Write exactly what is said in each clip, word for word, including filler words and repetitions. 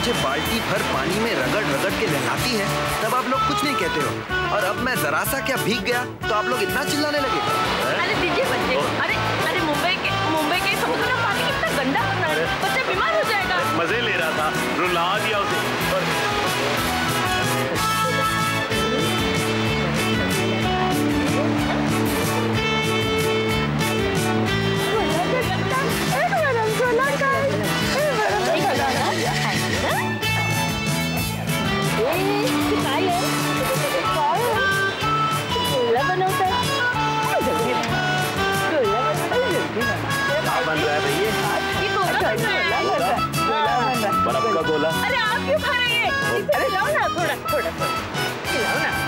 मुझे बाल्टी भर पानी में रगड़ रगड़ के नहलाती है तब आप लोग कुछ नहीं कहते हो, और अब मैं जरा सा क्या भीग गया तो आप लोग इतना चिल्लाने लगे। अरे दीजिए बच्चे को। अरे अरे मुंबई के मुंबई के समुद्र का पानी कितना गंदा होता है, बच्चा बीमार हो जाएगा। मजे ले रहा था, रुला दिया उसे। बर्फ का गोला। अरे आप क्यों खा रहे हैं? खिलाओ ना, थोड़ा थोड़ा खिलाओ ना।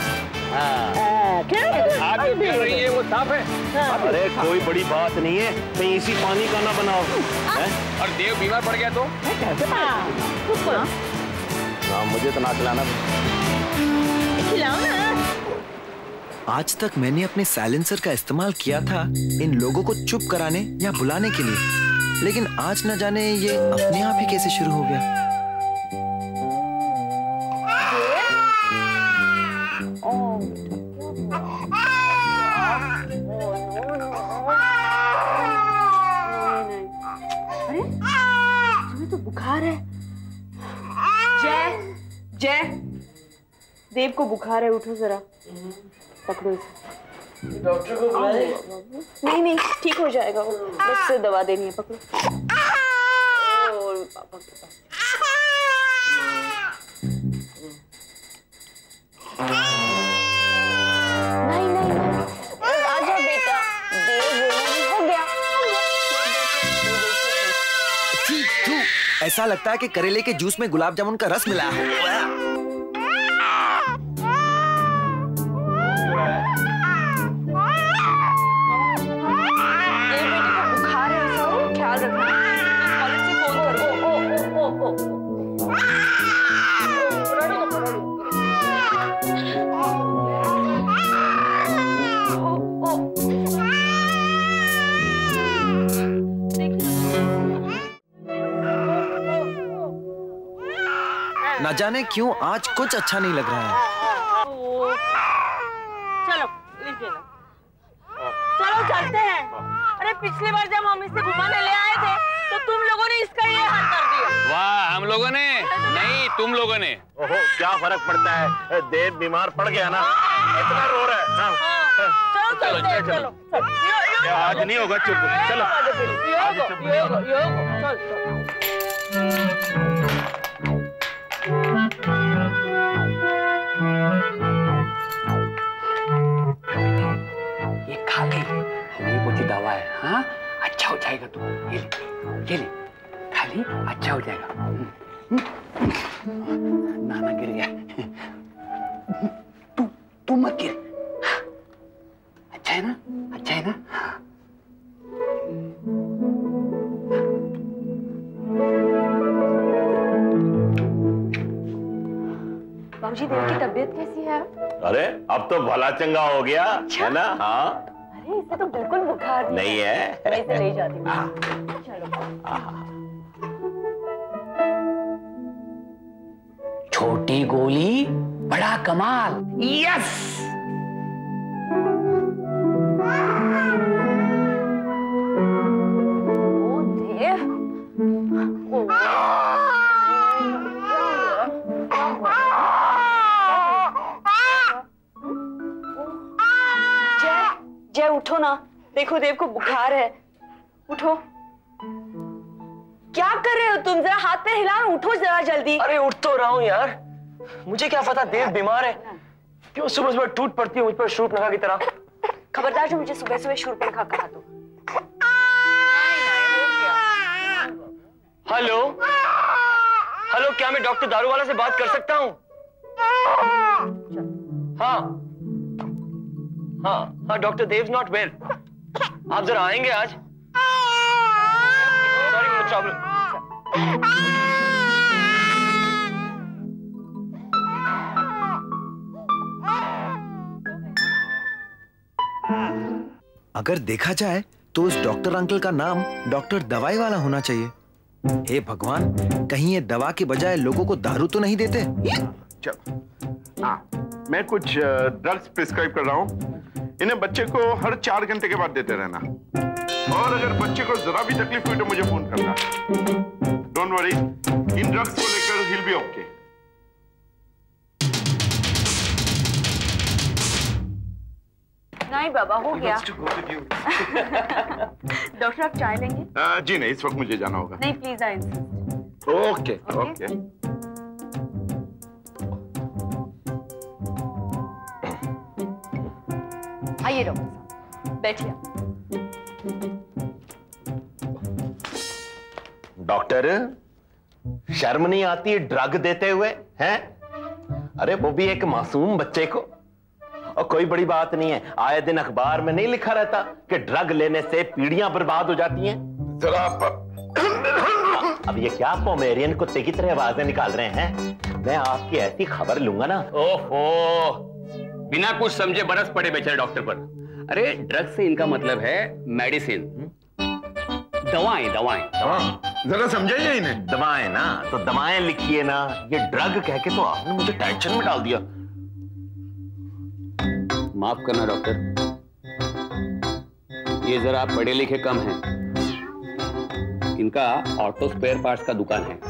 आप क्यों पी रही है? वो साफ है। अरे कोई बड़ी बात नहीं है, कहीं इसी पानी का ना बनाओ। और देव बीमार पड़ गया तो? हाँ मुझे तो ना खिलाना। खिलाओ ना। आज तक मैंने अपने साइलेंसर का इस्तेमाल किया था इन लोगों को चुप कराने या बुलाने के लिए, लेकिन आज न जाने ये अपने आप ही कैसे शुरू हो गया। अरे तुम्हें तो बुखार है। जय जय देव को बुखार है, उठो जरा, पकड़ो इसे। डॉक्टर को बुलाए? नहीं नहीं ठीक हो जाएगा वो, बस दवा देनी है, पकड़ो। और पापा के पास। नहीं नहीं आजा बेटा, देव हो गया। ऐसा लगता है कि करेले के जूस में गुलाब जामुन का रस मिला है। न जाने क्यों आज कुछ अच्छा नहीं लग रहा है। चलो चलो चलते हैं। अरे पिछली बार जब हम इसे घुमाने ले आए थे तो तुम लोगों ने इसका ये हाल कर दिया। वाह, हम लोगों ने नहीं, तुम लोगों ने। ओहो, क्या फर्क पड़ता है, देव बीमार पड़ गया ना, इतना रो रहा है। हाँ। चलो चलो चलो चलो आज नहीं होगा, चुप चलो। ये खा ले, होम्योपैथी दवा है। हाँ अच्छा हो जाएगा तू। ये ले ये ले खा ले, अच्छा हो जाएगा। नाना गिर गया, तू तू मत गिर। अच्छा है ना, अच्छा है ना। बाबूजी देव की तबीयत कैसी है? अरे अब तो भला चंगा हो गया है ना। हाँ अरे इसे तो बिल्कुल बुखार नहीं है। मैं इसे ले जाती हूँ। चलो। छोटी गोली बड़ा कमाल। यस ओ देव, ओ जय उठो ना, देखो देव को बुखार है, उठो। क्या कर रहे हो तुम? जरा हाथ पे हिलाओ, उठो जरा जल्दी। अरे उठ तो रहा हूँ यार, मुझे क्या पता देव बीमार है। क्यों सुबह सुबह टूट पड़ती है मुझ पर शूर्पणखा की तरह। खबरदार जो मुझे सुबह सुबह शूर्पणखा कहा तो। हेलो हेलो, क्या मैं डॉक्टर दारूवाला से बात कर सकता हूँ? हाँ हाँ हाँ, डॉक्टर देव नॉट वेल। आप जरा आएंगे आज? Sorry, no problem. अगर देखा जाए तो उस डॉक्टर अंकल का नाम डॉक्टर दवाई वाला होना चाहिए। हे भगवान, कहीं ये दवा के बजाय लोगों को दारू तो नहीं देते? चल, हाँ, मैं कुछ ड्रग्स प्रिस्क्राइब कर रहा हूँ। इन्हें बच्चे को हर चार घंटे के बाद देते रहना, और अगर बच्चे को जरा भी तकलीफ हुई तो मुझे फोन करना। डोंट वरी, इन ड्रग्स को लेकर he'll be okay। नहीं बाबा, हो गया। डॉक्टर आप चाय लेंगे? आ, जी नहीं, इस वक्त मुझे जाना होगा। नहीं please, I insist. Okay okay. आइए डॉक्टर साहब, बैठिए। डॉक्टर, शर्म नहीं आती ड्रग देते हुए हैं? अरे वो भी एक मासूम बच्चे को। और कोई बड़ी बात नहीं है, आए दिन अखबार में नहीं लिखा रहता कि ड्रग लेने से पीढ़ियां बर्बाद हो जाती हैं? जरा अब ये क्या पोमेरियन कुत्ते की तरह आवाजें निकाल रहे हैं? मैं आपकी ऐसी खबर लूंगा ना। ओहो, बिना कुछ समझे बरस पड़े बेचारे डॉक्टर पर। अरे ड्रग से इनका मतलब है मेडिसिन, दवाएं दवाएं। जरा समझाइए इन्हें। दवाएं ना तो दवाएं लिखिए ना, ये ड्रग कह के तो आपने मुझे टेंशन में डाल दिया। माफ करना डॉक्टर, ये जरा पढ़े लिखे कम हैं। इनका ऑटो स्पेयर पार्ट्स का दुकान है।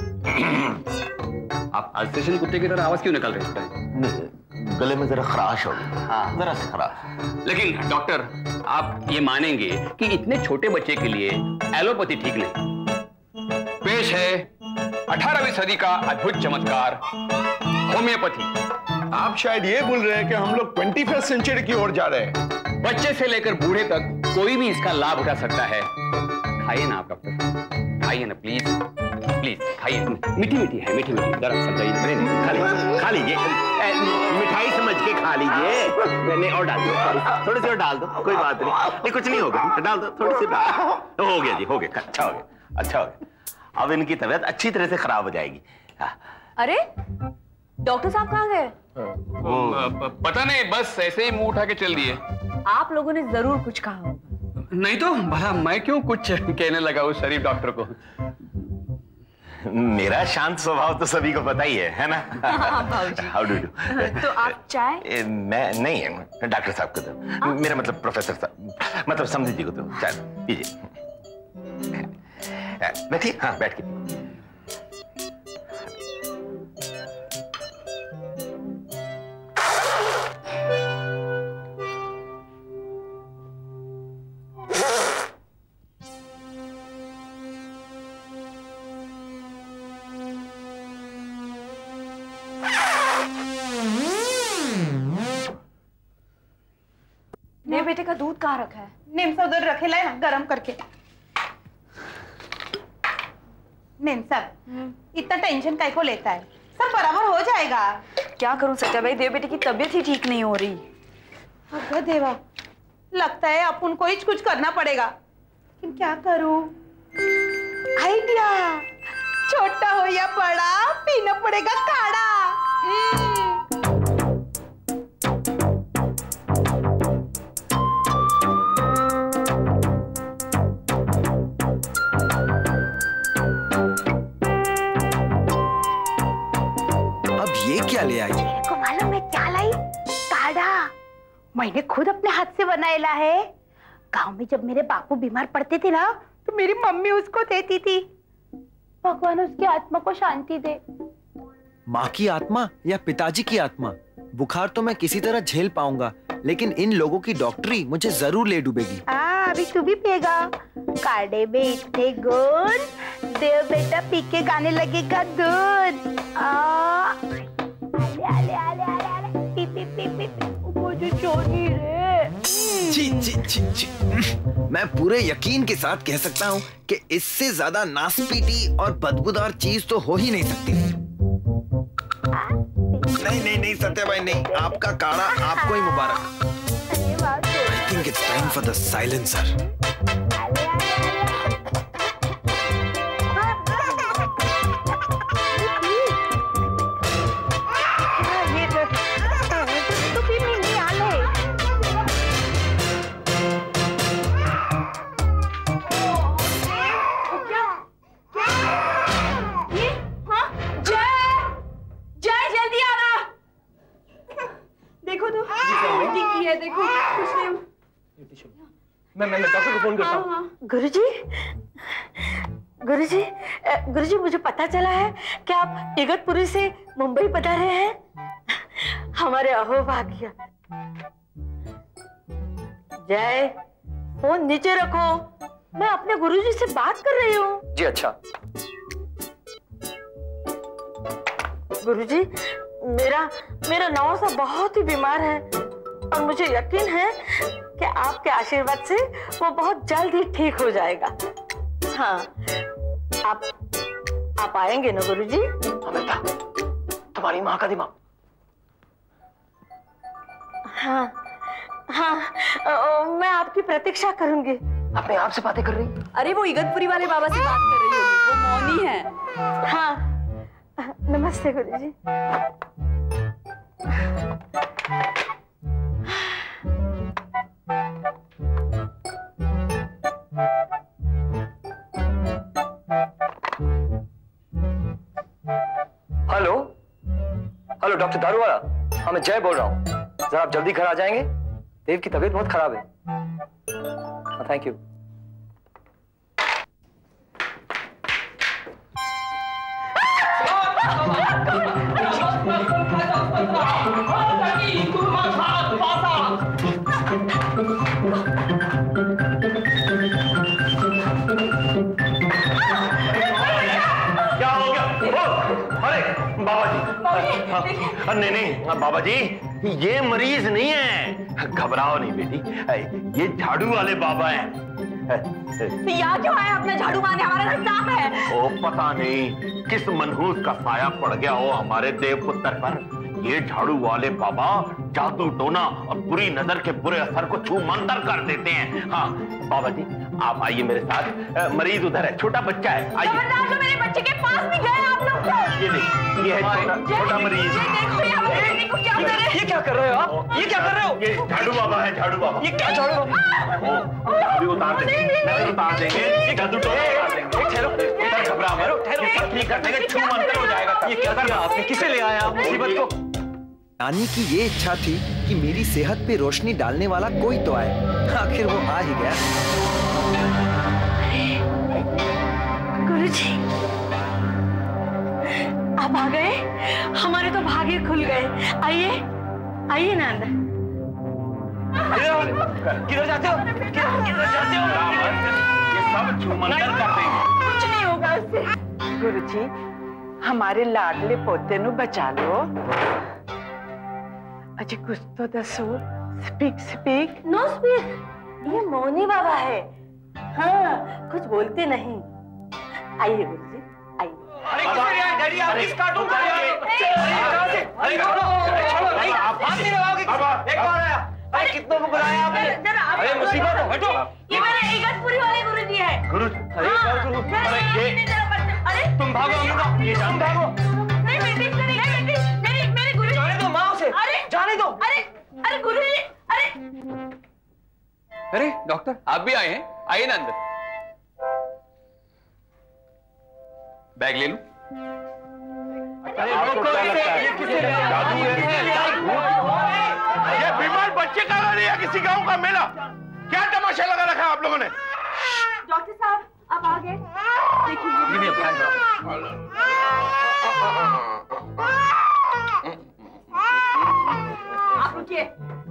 आप अल्सेशन कुत्ते की तरह आवाज क्यों निकाल रहे हैं? गले में जरा खराश हो गई। हाँ जरा सा खराश। लेकिन डॉक्टर, आप ये मानेंगे कि इतने छोटे बच्चे के लिए एलोपैथी ठीक नहीं। पेश है अठारहवीं सदी का अद्भुत चमत्कार, होम्योपैथी। आप शायद ये बोल रहे हैं कि हम लोग ट्वेंटी फर्स्ट सेंचुरी की ओर जा रहे हैं। बच्चे से लेकर बूढ़े तक कोई भी इसका लाभ उठा सकता है। खाइए ना आप डॉक्टर, खाइए ना प्लीज प्लीज खाइए। मीठी मीठी है, मीठी मीठी, जरा समझाइए। नहीं नहीं, खा लीजिए खा लीजिए, मिठाई समझ के खा लीजिए। मैंने और डाल दो, थोड़ी सी और डाल दो, कोई बात नहीं, नहीं कुछ नहीं होगा, डाल दो थोड़ी सी डाल। हो गया जी, हो गया, अच्छा हो गया, अच्छा हो गया। अब इनकी तबीयत अच्छी तरह से खराब हो जाएगी। अरे डॉक्टर साहब कहाँ गए? पता नहीं, बस ऐसे ही मुंह उठा के चल दिए। आप लोगों ने जरूर कुछ कहा होगा। नहीं तो भला मैं क्यों कुछ कहने लगा उस शरीफ डॉक्टर को। मेरा शांत स्वभाव तो सभी को पता ही है, है ना? How do do? तो आप चाय? मैं नहीं, डॉक्टर साहब को दो। मेरा मतलब प्रोफेसर साहब, मतलब समझी जी को दो, चाय पीजिए। बैठिए, हाँ बैठ के। मेरे बेटे का दूध कहाँ रखा है? निम्सा उधर रखे लाए ना, गरम करके। निम्सा, इतना टेंशन काय को लेता है? सब बराबर हो जाएगा। क्या करूं सत्या भाई, देव बेटे की तबीयत ही ठीक नहीं हो रही। अगर देवा, लगता है अपन को ही कुछ करना पड़ेगा, लेकिन क्या करूं? आइडिया, छोटा हो या बड़ा, पीना पड़ेगा काढ़ा। क्या ले आई? को मालूम है क्या लाई? काढ़ा। मैंने खुद अपने हाथ से बनाया है। गांव में जब मेरे बापू बीमार पड़ते थे ना, तो मेरी मम्मी उसको देती थी। भगवान उसकी आत्मा को शांति दे। माँ की आत्मा या पिताजी की आत्मा? बुखार तो मैं किसी तरह झेल पाऊंगा, लेकिन इन लोगों की डॉक्टरी मुझे जरूर ले डूबेगी। हाँ, अभी तू भी पिएगा। काढ़े में इतने गुण, देव बेटा पी के गाने लगेगा दूध। आले आले आले आले पी पी पी पी पी मुझे छोड़ी रे। छी छी छी छी। मैं पूरे यकीन के साथ कह सकता हूँ कि इससे ज्यादा नासपीटी और बदबूदार चीज तो हो ही नहीं सकती। नहीं नहीं नहीं सत्या भाई नहीं, आपका काढ़ा आपको ही मुबारक। I think it's time for the silencer. मैं मैं डॉक्टर को फोन करता हूँ। गुरुजी, गुरुजी, गुरुजी मुझे पता चला है कि आप इगतपुरी से मुंबई पधारे हैं। हमारे अहोभाग्य। जय, फोन नीचे रखो, मैं अपने गुरुजी से बात कर रही हूँ। जी अच्छा। गुरुजी, मेरा मेरा नौसा बहुत ही बीमार है और मुझे यकीन है कि आपके आशीर्वाद से वो बहुत जल्द ही ठीक हो जाएगा। हाँ, आप आप आएंगे ना गुरुजी? अमृता, तुम्हारी माँ का दिमाग। हाँ हाँ, आ, मैं आपकी प्रतीक्षा करूंगी। अपने आप से बातें कर रही? अरे वो इगतपुरी वाले बाबा से बात कर रही होगी, वो मौनी है। हाँ, नमस्ते गुरुजी। हेलो हेलो डॉक्टर दारूवाला, हाँ मैं जय बोल रहा हूँ। जरा आप जल्दी घर आ जाएंगे, देव की तबीयत बहुत खराब है। Thank you. क्या हो गया? अरे बाबा जी, नहीं नहीं बाबा जी, ये मरीज नहीं है, घबराओ नहीं बेटी, ये झाड़ू वाले बाबा हैं। यहाँ क्यों आए अपना झाड़ू मारने? हमारा घर साफ है। ओ पता नहीं किस मनहूस का साया पड़ गया हो हमारे देवपुत्र पर। ये झाड़ू वाले बाबा जादू टोना और बुरी नजर के बुरे असर को छू मंतर कर देते हैं। हाँ बाबा जी, आप आइए मेरे साथ, मरीज उधर है, छोटा बच्चा है, आइए। तो मेरे बच्चे के पास भी गए आप लोग तो। ये देखिए, ये है छोटा छोटा मरीज। ये क्या कर रहे हो आप? ये क्या कर रहे हो? ये झाड़ू बाबा है, झाड़ू बाबा। ये क्या झाड़ू बाबा? अभी उतार देंगे, उतार देंगे, जादू टोना उतार देंगे। ठहरो, घबरा मत, ये सब ठीक कर देंगे, छू मंतर हो जाएगा। ये क्या किया आपने? किसे ले आया आप मुसीबत को? नानी की ये इच्छा थी कि मेरी सेहत पे रोशनी डालने वाला कोई तो आए। आखिर वो आ ही गया। गुरुजी, आप आ गए? हमारे तो भाग्य खुल गए। आइए आइए ना अंदर। किधर जाते हो? किधर जाते हो? ये सब छू मंतर कर देंगे। कुछ नहीं होगा उससे। गुरुजी, हमारे लाडले पोते नु बचा लो। अजी कुछ तो दसो। Speak speak. नो स्पीक, ये मौनी बाबा है। हाँ, कुछ बोलते नहीं। आइए गुरुजी, आइए। अरे किसे ले आए डैडी? आप किस कार्टून को ले आए? कहां से? अरे छोड़ो, छोड़ो नहीं, आप हाथ नहीं लगाओगे। एक बार आया, अरे कितनों को बुलाया आपने? अरे मुसीबत है, हटो। ये मेरे इगतपुरी वाले गुरुजी है। गुरु, अरे क्या गुरु? अरे ये अरे तुम भागो अमृता, ये तुम भागो। नहीं बेटी, नहीं बेटी, मेरी मेरी गुरुजी। जाने दो माँ उसे, जाने दो। अरे अरे गुरुजी, अरे अरे डॉक्टर, आप भी आए हैं? आइए ना अंदर। बैग ले लूं? आपको क्या लगता है? जादू है? ये बीमार बच्चे का घर या किसी गांव का मेला? क्या तमाशा लगा रखा है आप लोगों ने? डॉक्टर साहब, आप आ गए। देखिए आप रुकिए।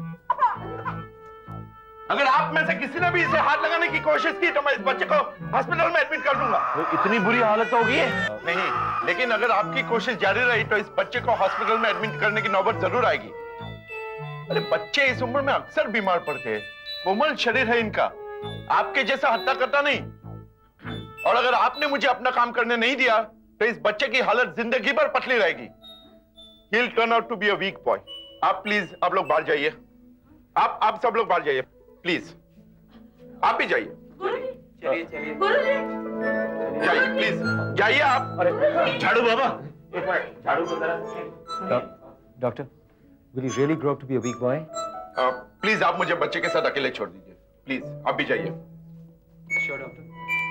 अगर आप में से किसी ने भी इसे हाथ लगाने की कोशिश की तो मैं इस बच्चे को हॉस्पिटल में एडमिट कर दूंगा। तो इतनी बुरी हालत होगी है? नहीं, लेकिन अगर आपकी कोशिश जारी रही तो इस बच्चे को हॉस्पिटल में एडमिट करने की नौबत जरूर आएगी। अरे बच्चे इस उम्र में अक्सर बीमार पड़ते हैं, कोमल शरीर है इनका, आपके जैसा हत्या करता नहीं। और अगर आपने मुझे अपना काम करने नहीं दिया तो इस बच्चे की हालत जिंदगी भर पतली रहेगी। He'll turn out to be a weak boy. आप प्लीज आप लोग बाहर जाइए। आप आप सब लोग बाहर जाइए प्लीज। आप भी जाइए। चलिए चलिए जाइए प्लीज, जाइए आप। अरे झाड़ू बाबा, एक मिनट, झाड़ू को जरा। Doctor, will he really grow up to be a weak boy? Please आप मुझे बच्चे के साथ अकेले छोड़ दीजिए प्लीज। आप भी जाइए। Sure, doctor.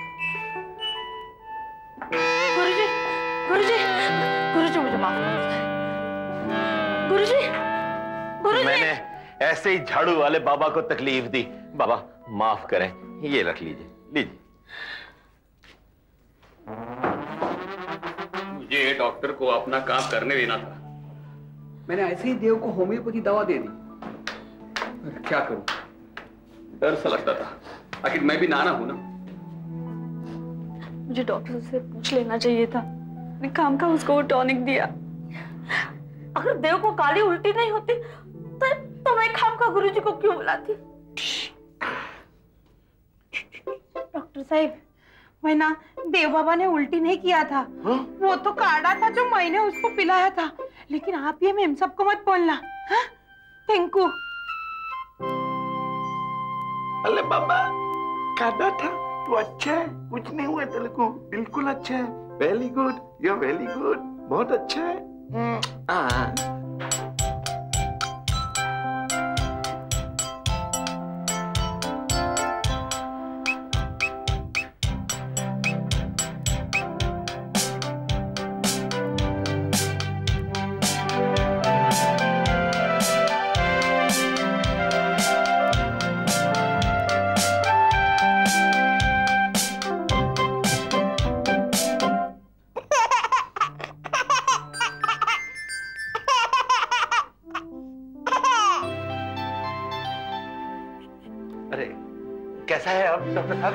गुरुजी, गुरुजी, गुरुजी मुझे माफ कर। गुरुजी, गुरुजी। मैंने ऐसे ही झाड़ू वाले बाबा को तकलीफ दी। बाबा माफ करें, ये रख लीजिए, लीजिए। मुझे डॉक्टर को अपना काम करने देना था। मैंने ऐसे ही देव को होम्योपैथी दवा दे दी। क्या करूं, डर सा लगता था, आखिर मैं भी नाना हूं ना। मुझे डॉक्टर से पूछ लेना चाहिए था, मैंने काम का उसको टॉनिक दिया। अगर देव को काली उल्टी नहीं होती तो, तो मैं खाम का गुरुजी को क्यों बुलाती? डॉक्टर साहब, वही ना, देव बाबा ने उल्टी नहीं किया था। हा? वो तो काढ़ा था जो मैंने उसको पिलाया था। लेकिन आप ये मेम सबको मत बोलना। Thank you. अरे बाबा, काढ़ा था तो अच्छा है, कुछ नहीं हुआ तेरे को, बिल्कुल अच्छा है। Very good, you are very good, बहुत अच्छा है। आ, कैसा है अब डॉक्टर साहब?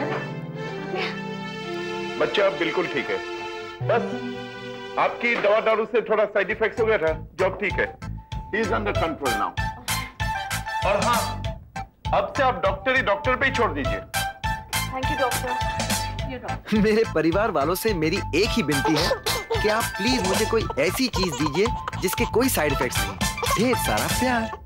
बच्चा अब बिल्कुल ठीक है, बस आपकी दवा दारू से थोड़ा साइड इफेक्ट्स हो गया था, जो अब ठीक है। He is under control now. और हाँ, अब से आप डॉक्टर ही डॉक्टर पे ही छोड़ दीजिए। Thank you doctor. मेरे परिवार वालों से मेरी एक ही विनती है कि आप प्लीज मुझे कोई ऐसी चीज दीजिए जिसके कोई साइड इफेक्ट्स नहीं, ढेर सारा प्यार।